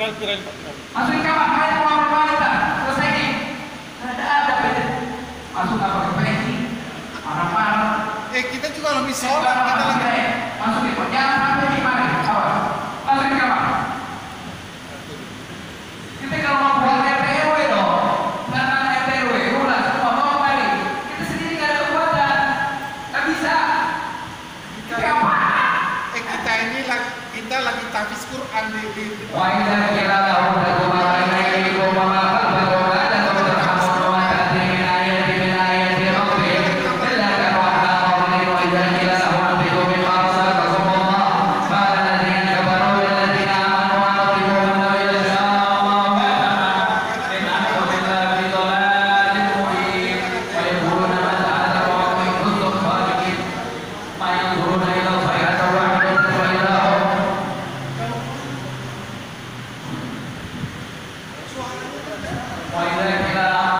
Viral. Masuk di kamar, main keluar wanita. Selesai nih. Ada beda. Masuk apa ke pensi? Marah-marah. Kita juga lebih sholat, kita lagi. Masuk di jangan sampai di mana? Apa? Masuk di kamar. Kita kalau mau buat RT RW dong, bukan RT RW, udah semua mau kembali. Kita sendiri nggak ada kekuatan, nggak bisa. Kita apa? Kita lagi tahfiz Quran di. Wa idza qila lahum taqwa alaihim wa ma